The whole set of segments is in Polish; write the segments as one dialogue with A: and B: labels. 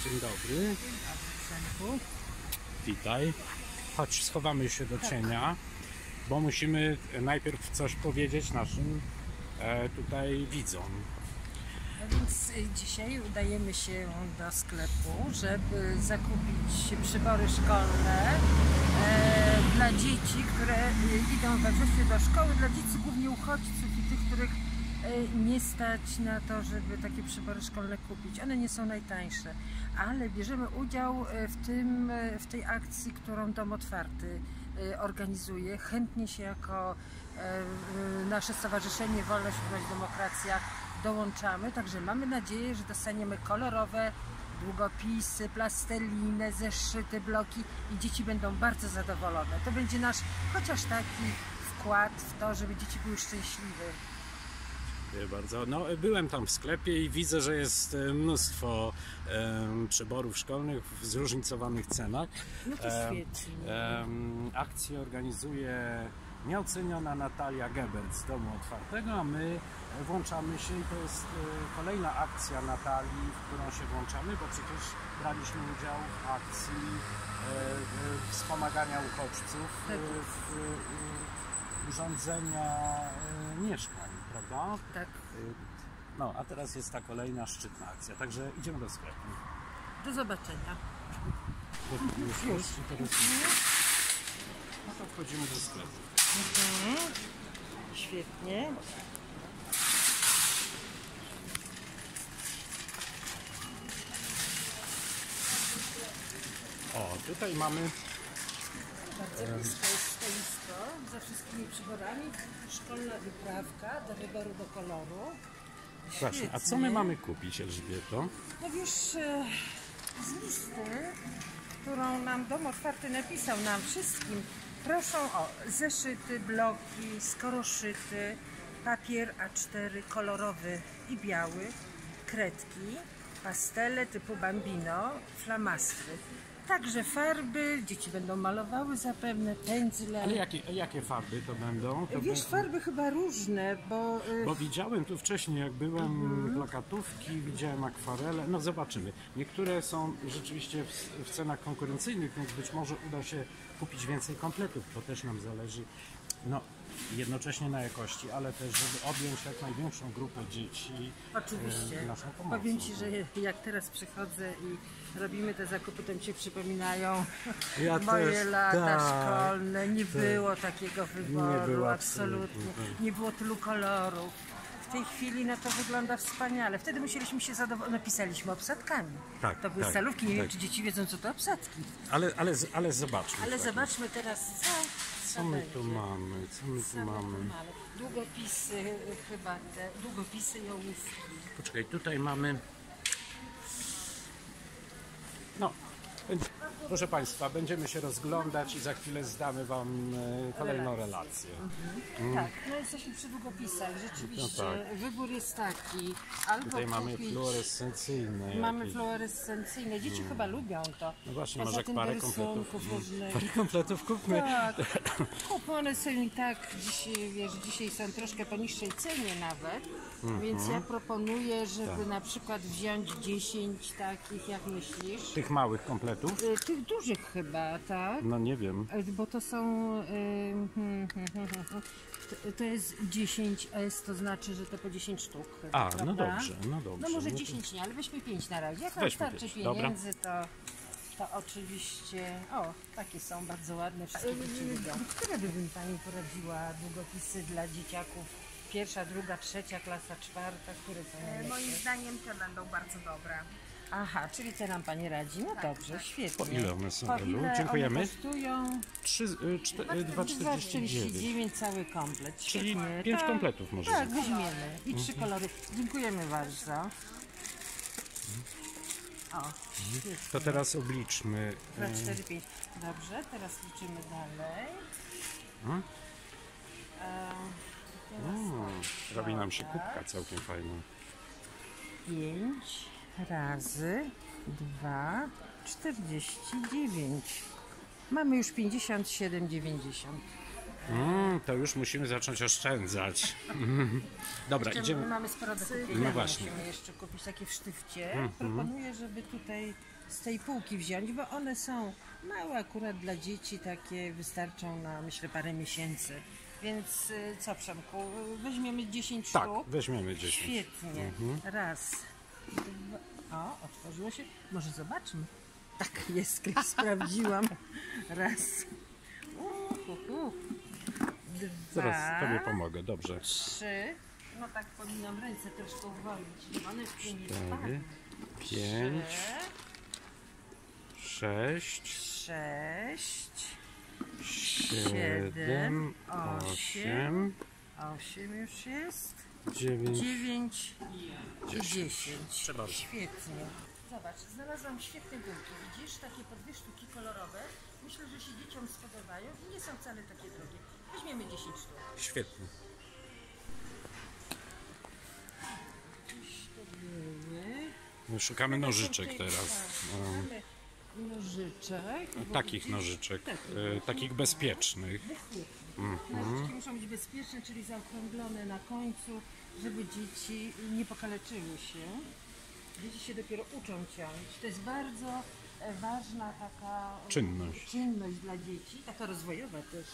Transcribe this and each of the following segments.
A: Dzień dobry. Witaj. Chodź, schowamy się do cienia, bo musimy najpierw coś powiedzieć naszym tutaj widzom.
B: No więc dzisiaj udajemy się do sklepu, żeby zakupić przybory szkolne dla dzieci, które idą we wrześniu do szkoły, dla dzieci głównie uchodźców i tych, których nie stać na to, żeby takie przybory szkolne kupić. One nie są najtańsze, ale bierzemy udział w tej akcji, którą Dom Otwarty organizuje. Chętnie się jako nasze Stowarzyszenie Wolność, Równość, Demokracja dołączamy, także mamy nadzieję, że dostaniemy kolorowe długopisy, plastelinę, zeszyty, bloki i dzieci będą bardzo zadowolone. To będzie nasz chociaż taki wkład w to, żeby dzieci były szczęśliwe.
A: Dziękuję bardzo. No, byłem tam w sklepie i widzę, że jest mnóstwo przyborów szkolnych w zróżnicowanych cenach.
B: No to świetnie.
A: Akcję organizuje nieoceniona Natalia Gebert z Domu Otwartego, a my włączamy się i to jest kolejna akcja Natalii, w którą się włączamy, bo przecież braliśmy udział w akcji wspomagania uchodźców w urządzenia mieszkań, prawda?
B: Tak.
A: No, a teraz jest ta kolejna szczytna akcja, także idziemy do sklepu.
B: Do zobaczenia.
A: Już. No to wchodzimy do sklepu.
B: Świetnie.
A: O, tutaj mamy
B: Bardzo blisko jest stoisko ze wszystkimi przyborami. Szkolna wyprawka do wyboru do koloru.
A: Właśnie, a co my mamy kupić, Elżbieto?
B: No wiesz, z listy, którą nam Dom Otwarty napisał nam wszystkim, proszą o zeszyty, bloki, skoroszyty, papier A4 kolorowy i biały, kredki, pastele typu Bambino, flamastry. Także farby, dzieci będą malowały zapewne, pędzle.
A: Ale jakie farby to będą?
B: Wiesz, farby chyba różne, bo...
A: Bo widziałem tu wcześniej, jak byłem, plakatówki, widziałem akwarele, no zobaczymy. Niektóre są rzeczywiście w cenach konkurencyjnych, więc być może uda się kupić więcej kompletów, to też nam zależy. No, jednocześnie na jakości, ale też, żeby objąć jak największą grupę dzieci.
B: Oczywiście.
A: Naszą pomocą.
B: Powiem Ci, że jak teraz przychodzę i robimy te zakupy, to mi się przypominają moje lata szkolne. Nie było takiego wyboru,
A: Nie było,
B: absolutnie. Nie było tylu kolorów. W tej chwili no to wygląda wspaniale. Wtedy musieliśmy się napisaliśmy obsadkami.
A: Tak,
B: to były
A: tak,
B: stalówki. Nie wiem,
A: tak.
B: czy dzieci wiedzą, co to obsadki.
A: Ale zobaczmy.
B: Ale zobaczmy teraz,
A: Co my tu mamy?
B: Długopisy, chyba te długopisy i ołówki.
A: Poczekaj, tutaj mamy... No, proszę Państwa, będziemy się rozglądać i za chwilę zdamy Wam kolejną relację.
B: Tak, no jesteśmy przy długopisach. Rzeczywiście
A: No tak.
B: wybór jest taki. Albo
A: Tutaj mamy
B: kupić...
A: fluorescencyjne.
B: Mamy
A: jakieś.
B: fluorescencyjne. Dzieci chyba lubią to.
A: No właśnie,
B: Poza
A: może
B: tym
A: parę
B: do
A: kompletów.
B: rysunków różnych.
A: Parę kompletów kupmy.
B: Tak, one są i tak, dzisiaj są troszkę po niższej cenie nawet, więc ja proponuję, żeby na przykład wziąć 10 takich, jak myślisz?
A: Tych małych kompletów?
B: Tych dużych chyba, tak?
A: No nie wiem.
B: Bo to są, to jest 10S, to znaczy, że to po 10 sztuk chyba,
A: A,
B: prawda?
A: no dobrze.
B: No może 10 nie, ale weźmy 5 na razie. Jak nam
A: Weźmy
B: starczy
A: 5, dobra.
B: pieniędzy, to oczywiście... O, takie są bardzo ładne, wszystkie dzieci lubią. Które by Pani poradziła długopisy dla dzieciaków? Pierwsza, druga, trzecia klasa, czwarta, które są najlepsze?
C: Moim zdaniem te będą bardzo dobre.
B: Aha, czyli te nam Pani radzi. No dobrze, świetnie.
A: Po ile one są,
B: Po
A: Elu?
B: ile
A: Dziękujemy.
B: one kosztują?
A: 2,49.
B: 2,49 cały komplet.
A: Czyli
B: Świetnie.
A: 5
B: Tak.
A: kompletów może
B: Tak,
A: być.
B: weźmiemy. I 3 kolory. Dziękujemy bardzo. O, świetnie.
A: To teraz obliczmy.
B: 2, 4, 5. Dobrze, teraz liczymy dalej.
A: Robi nam się kubka całkiem fajna.
B: 5 razy 2, 49. Mamy już 57,90.
A: To już musimy zacząć oszczędzać. Dobra, idziemy.
B: My mamy sporo do kupienia.
A: No właśnie.
B: Musimy jeszcze kupić takie w sztywcie. Proponuję, żeby tutaj z tej półki wziąć, bo one są małe akurat dla dzieci, takie wystarczą na, myślę, parę miesięcy. Więc co, Przemku, weźmiemy 10
A: Tak,
B: sztuk?
A: weźmiemy 10.
B: Świetnie. Raz, dwa. O, otworzyło się. Może zobaczmy. Tak, jest, sprawdziłam. Raz. Dwa.
A: Zaraz tobie pomogę, dobrze.
B: 3. No tak, powinnam ręce troszkę uwolnić. One w nie
A: 4, 5, 6,
B: 6,
A: 7, 8,
B: 8 już jest.
A: 9.
B: 9 i 10.
A: Trzeba.
B: Świetnie. Zobacz, znalazłam świetne gumki. Widzisz, takie po 2 sztuki kolorowe. Myślę, że się dzieciom spodobają i nie są wcale takie drogie. Weźmiemy 10 sztuk.
A: Świetnie. No, szukamy nożyczek teraz.
B: Mamy nożyczek.
A: Takich nożyczek, takich bezpiecznych.
B: Nożyczki muszą być bezpieczne, czyli zaokrąglone na końcu, żeby dzieci nie pokaleczyły się. Dzieci się dopiero uczą ciąć. To jest bardzo ważna taka czynność dla dzieci, taka rozwojowa też.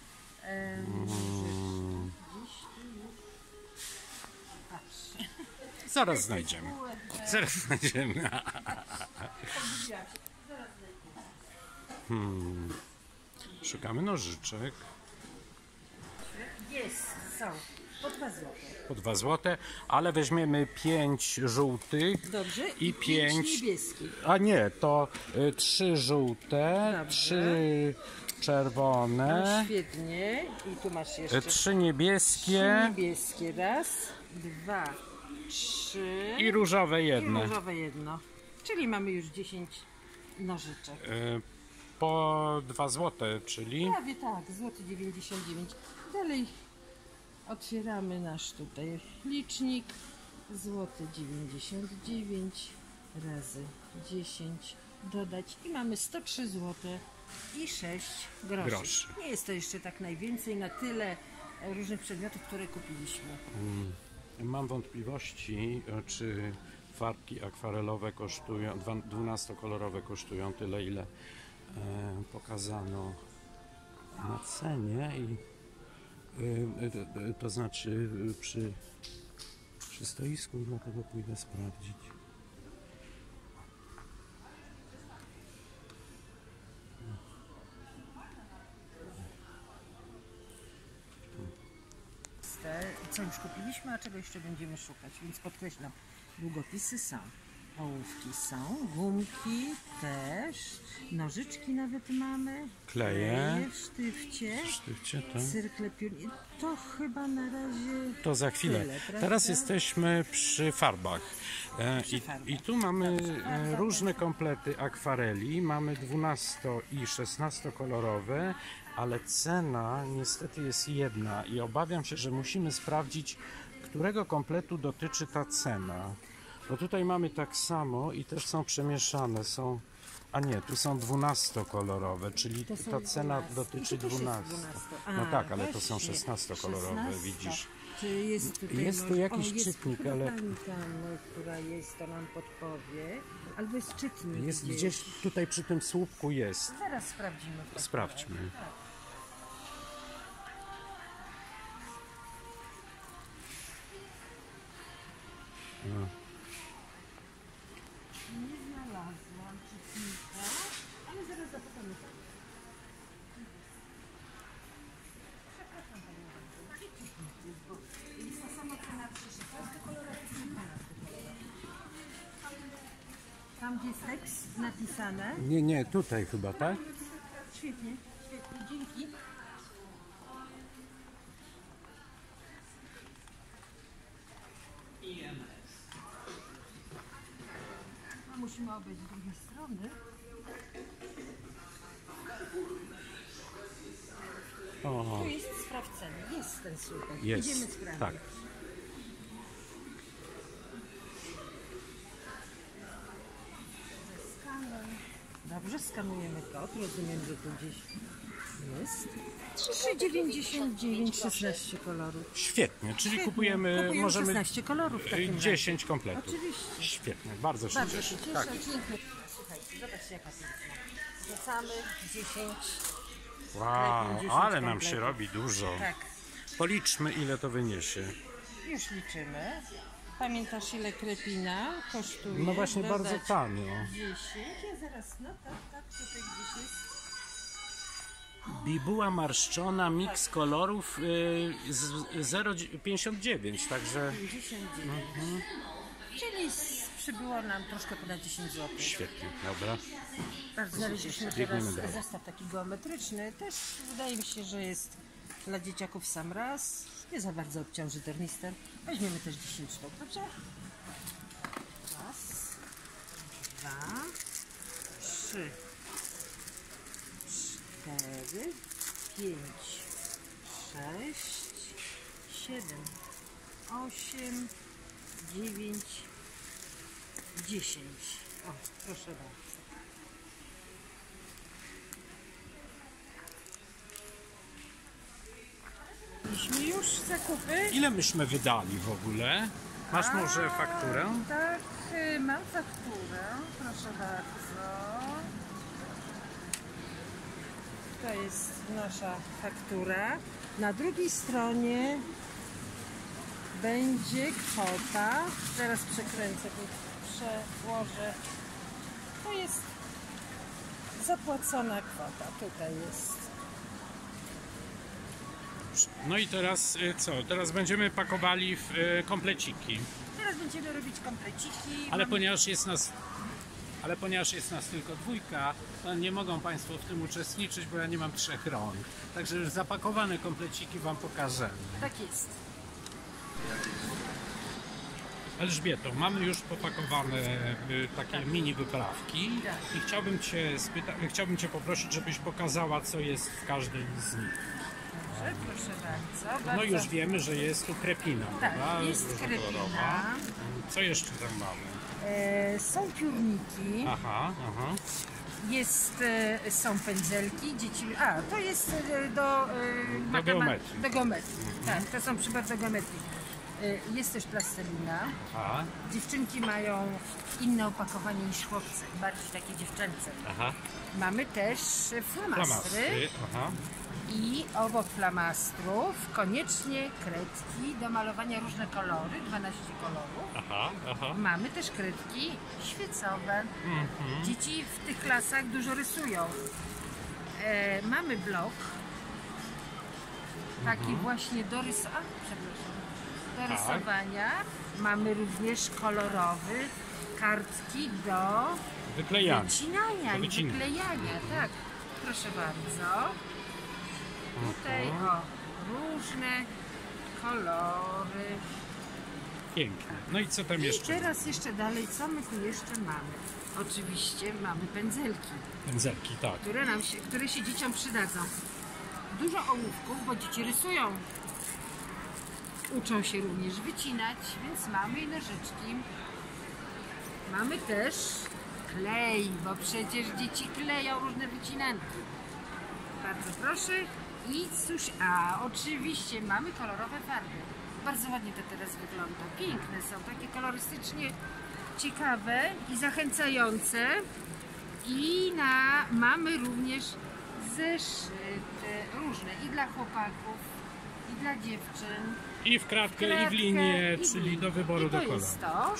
B: Gdzieś tu już. Patrz.
A: Zaraz znajdziemy. Zaraz znajdziemy.
B: Zaraz znajdziemy.
A: Szukamy nożyczek.
B: Jest, są. Po 2 złote.
A: Po 2 złote, ale weźmiemy 5 żółtych
B: Dobrze.
A: i 5
B: niebieskich.
A: A nie, to 3 żółte,
B: Dobrze.
A: 3 czerwone,
B: No, świetnie. I tu masz jeszcze
A: 3 niebieskie
B: 3 niebieskie. Raz, 2, 3
A: i różowe
B: i
A: jedno.
B: różowe jedno. Czyli mamy już 10 nożyczek.
A: Po 2 złote, czyli
B: Prawie tak, złoty 99. Dalej otwieramy nasz tutaj licznik. Złoty 99 razy 10 dodać i mamy 103 zł i 6 groszy. Nie jest to jeszcze tak najwięcej na tyle różnych przedmiotów, które kupiliśmy.
A: mam wątpliwości, czy farbki akwarelowe kosztują, 12-kolorowe kosztują tyle, ile pokazano na cenie i to znaczy przy stoisku, dlatego pójdę sprawdzić.
B: Co już kupiliśmy, a czego jeszcze będziemy szukać, więc podkreślam, długopisy są, ołówki są, gumki też, nożyczki nawet mamy,
A: Kleje
B: w sztywcie,
A: tak?
B: cyrkle piórni. To chyba na razie
A: To za chwilę.
B: tyle, prawda?
A: Teraz jesteśmy przy farbach. I tu mamy różne komplety akwareli. Mamy 12 i 16 kolorowe, ale cena niestety jest jedna i obawiam się, że musimy sprawdzić, którego kompletu dotyczy ta cena. Bo tutaj mamy tak samo i też są przemieszane. A nie, tu są 12-kolorowe, czyli
B: To są
A: ta cena
B: 12.
A: dotyczy
B: I tu też jest
A: 12.
B: 12.
A: No tak, ale to są
B: właśnie.
A: 16-kolorowe,
B: 16.
A: widzisz.
B: Czy jest tutaj
A: Jest tu jakiś
B: jest
A: czytnik,
B: chyba
A: ale-
B: pani tam, która jest, to nam podpowie. Albo jest czytnik
A: Jest gdzieś tutaj przy tym słupku jest.
B: Zaraz sprawdzimy. w takim
A: Sprawdźmy.
B: razie. Tak. Nie znalazłam czytnika, ale zaraz zapytamy. Przepraszam Panią bardzo, gdzie czytnik jest, bo jest ta sama cena przy 16 kolorach i 12 kolorach. Tam gdzie jest tekst napisane.
A: Nie, tutaj chyba, tak?
B: Świetnie, świetnie, dzięki. A musimy obejść z drugiej strony.
A: O,
B: Tu jest sprawcenie, jest ten słupek.
A: jest.
B: Idziemy sprawdzić.
A: Tak.
B: Skanuj. Dobrze, skanujemy kod. Rozumiem, że tu gdzieś jest. 3,99, 16 kolorów.
A: Świetnie, czyli
B: Świetnie.
A: kupujemy, możemy
B: 16 kolorów w takim razie.
A: 10 kompletów.
B: Oczywiście.
A: Świetnie, bardzo się
B: Bardzo
A: cieszę.
B: się cieszę.
A: Tak.
B: Dziękuję. Słuchaj, słuchajcie, zobaczcie jaka piękna. Wrzucamy 10.
A: Wow,
B: 10
A: ale nam
B: kompletów.
A: się robi dużo.
B: Tak,
A: Policzmy, ile to wyniesie.
B: już liczymy. Pamiętasz ile krepina kosztuje?
A: No właśnie,
B: Dodać
A: bardzo tanio.
B: 10. Ja zaraz, no tak, tutaj gdzieś jest.
A: Bibuła marszczona, miks kolorów 0,59, także
B: 59. Czyli przybyło nam troszkę ponad 10 zł.
A: świetnie, dobra.
B: Znaleźliśmy
A: Biegniemy
B: teraz
A: dalej.
B: zestaw taki geometryczny. Też wydaje mi się, że jest dla dzieciaków w sam raz. Nie za bardzo obciąży tornister. Weźmiemy też 10 sztuk, dobrze? Raz, 2, 3, 4, 5, 6, 7, 8, 9, 10. O, proszę bardzo. Mieliśmy już zakupy.
A: Ile myśmy wydali w ogóle? Masz może fakturę?
B: Tak, mam fakturę. Proszę bardzo. To jest nasza faktura. Na drugiej stronie będzie kwota. Zaraz przekręcę, przełożę. To jest zapłacona kwota. Tutaj jest.
A: No i teraz co? Teraz będziemy pakowali w kompleciki.
B: Teraz będziemy robić kompleciki.
A: Ale ponieważ jest nas tylko dwójka, to nie mogą Państwo w tym uczestniczyć, bo ja nie mam 3 rąk. Także już zapakowane kompleciki Wam pokażemy.
B: Tak jest.
A: Elżbieto, mamy już popakowane takie mini wyprawki
B: Tak.
A: i chciałbym Cię poprosić, żebyś pokazała, co jest w każdej z nich.
B: Dobrze, proszę bardzo.
A: No
B: bardzo.
A: już wiemy, że jest tu krepina,
B: Tak,
A: prawda?
B: jest
A: Różnokolorowa.
B: krepina.
A: Co jeszcze tam mamy?
B: Są piórniki,
A: Aha.
B: są pędzelki, dzieci. To jest
A: Do geometrii.
B: Do geometrii. Tak, to są przybór do geometrii. Jest też plastelina.
A: Aha.
B: Dziewczynki mają inne opakowanie niż chłopcy, bardziej takie dziewczęce.
A: Aha.
B: Mamy też flamastry.
A: Flamastry. Aha.
B: I obok flamastrów koniecznie kredki do malowania różne kolory, 12 kolorów.
A: Aha.
B: Mamy też kredki świecowe. Dzieci w tych klasach dużo rysują. Mamy blok taki właśnie do rysowania. Mamy również kolorowy kartki do
A: Wyklejanie.
B: wycinania i
A: wycinania.
B: wyklejania. Tak, proszę bardzo. Tutaj różne kolory.
A: Pięknie. No i co tam
B: I
A: jeszcze?
B: teraz jeszcze dalej, co my tu jeszcze mamy? Oczywiście mamy pędzelki,
A: Pędzelki, tak.
B: które się dzieciom przydadzą. Dużo ołówków, bo dzieci rysują. Uczą się również wycinać, więc mamy i nożyczki. Mamy też klej, bo przecież dzieci kleją różne wycinanki. Bardzo proszę. I cóż, oczywiście mamy kolorowe farby. Bardzo ładnie to teraz wygląda. Piękne są, takie kolorystycznie ciekawe i zachęcające. I mamy również zeszyty różne i dla chłopaków, i dla dziewczyn.
A: I w kratkę, i w linię, czyli do wyboru do
B: to
A: koloru.
B: jest to.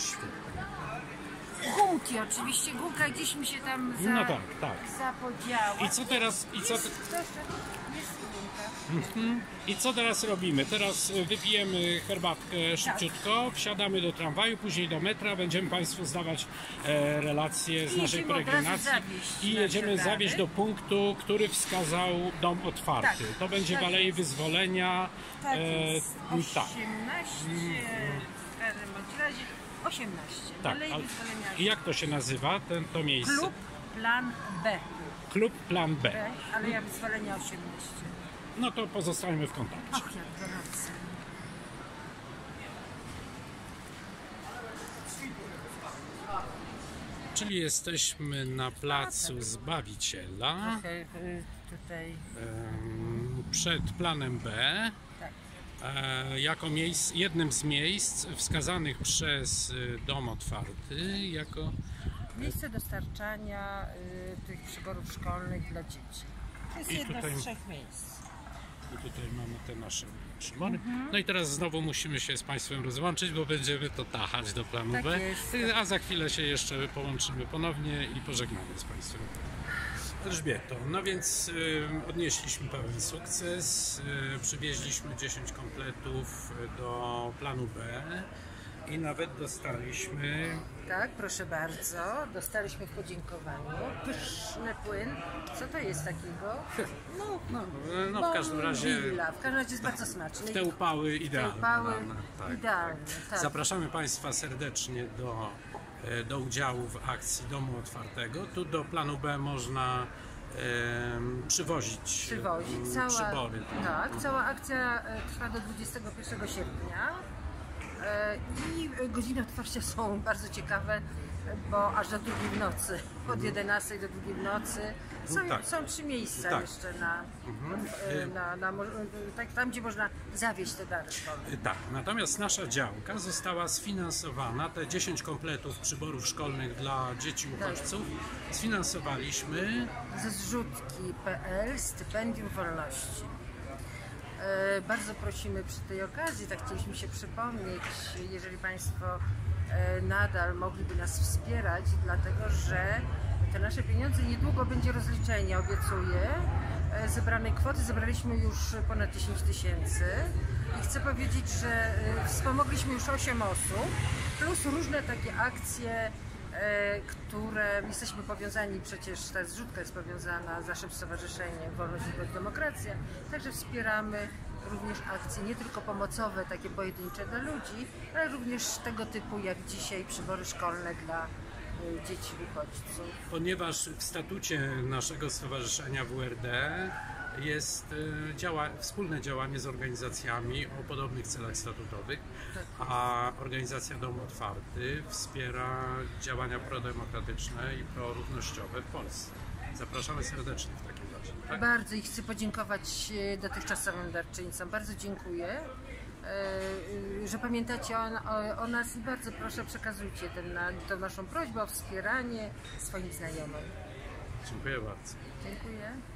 B: Gumki oczywiście, gumka gdzieś mi się tam
A: No tak.
B: zapodziała.
A: I co teraz?
B: Jest gumka.
A: I co teraz robimy? Teraz wypijemy herbatkę szybciutko, wsiadamy do tramwaju, później do metra, będziemy Państwu zdawać relacje z
B: I
A: naszej
B: jedziemy od razu
A: peregrinacji
B: zawieźć
A: i
B: nasze
A: jedziemy
B: dane.
A: zawieźć do punktu, który wskazał dom otwarty.
B: Tak,
A: To będzie w
B: tak
A: Alei
B: jest.
A: Wyzwolenia.
B: Tak jest. 18,
A: tak.
B: w każdym bądź razie 18.
A: Tak.
B: Alei Wyzwolenia.
A: I jak to się nazywa, to miejsce?
B: Klub Plan B.
A: Klub Plan B.
B: Aleja Wyzwolenia 18.
A: No to pozostańmy w kontakcie.
B: Och, jak gorąco.
A: Czyli jesteśmy na placu Zbawiciela,
B: Trochę tutaj.
A: przed planem B,
B: Tak.
A: jako jednym z miejsc wskazanych przez Dom Otwarty, jako
B: miejsce dostarczania tych przyborów szkolnych dla dzieci. To jest
A: I
B: jedno
A: tutaj-
B: z 3 miejsc.
A: I tutaj mamy te nasze przybory. No i teraz znowu musimy się z Państwem rozłączyć, bo będziemy to tachać do planu
B: Tak
A: B.
B: jest.
A: A za chwilę się jeszcze połączymy ponownie i pożegnamy z Państwem. Elżbieto, no więc odnieśliśmy pełen sukces. Przywieźliśmy 10 kompletów do planu B i nawet dostaliśmy
B: Tak, proszę bardzo. Dostaliśmy w podziękowaniu pyszny płyn. Co to jest takiego?
A: no w każdym razie
B: Bonvilla. W każdym razie jest bardzo smaczny.
A: te upały idealne.
B: upały
A: Tak,
B: idealne, tak.
A: Zapraszamy Państwa serdecznie do udziału w akcji Domu Otwartego. Tu do planu B można przywozić przybory.
B: Tak, cała akcja trwa do 21 sierpnia i godziny otwarcia są bardzo ciekawe, bo aż do 2 w nocy, od 11 do 2 w nocy.
A: Tak.
B: Są 3 miejsca
A: Tak.
B: jeszcze tak, tam, gdzie można zawieźć te dary szkolne.
A: Tak, natomiast nasza działka została sfinansowana, te 10 kompletów przyborów szkolnych dla dzieci uchodźców sfinansowaliśmy.
B: Ze zrzutki.pl Stypendium Wolności. Bardzo prosimy przy tej okazji, tak chcieliśmy się przypomnieć, jeżeli Państwo nadal mogliby nas wspierać, dlatego że te nasze pieniądze niedługo będzie rozliczenie, obiecuję. Zebranej kwoty zebraliśmy już ponad 10 000 i chcę powiedzieć, że wspomogliśmy już 8 osób, plus różne takie akcje, które jesteśmy powiązani, przecież ta zrzutka jest powiązana z naszym stowarzyszeniem Wolność i Demokracja, także wspieramy również akcje nie tylko pomocowe, takie pojedyncze dla ludzi, ale również tego typu jak dzisiaj przybory szkolne dla dzieci uchodźców.
A: Ponieważ w statucie naszego stowarzyszenia WRD jest wspólne działanie z organizacjami o podobnych celach statutowych, a organizacja Dom Otwarty wspiera działania prodemokratyczne i prorównościowe w Polsce. Zapraszamy serdecznie w takim razie. Tak?
B: Bardzo i chcę podziękować dotychczasowym darczyńcom. Bardzo dziękuję, że pamiętacie o nas i bardzo proszę przekazujcie tę naszą prośbę o wspieranie swoim znajomym.
A: Dziękuję bardzo.
B: Dziękuję.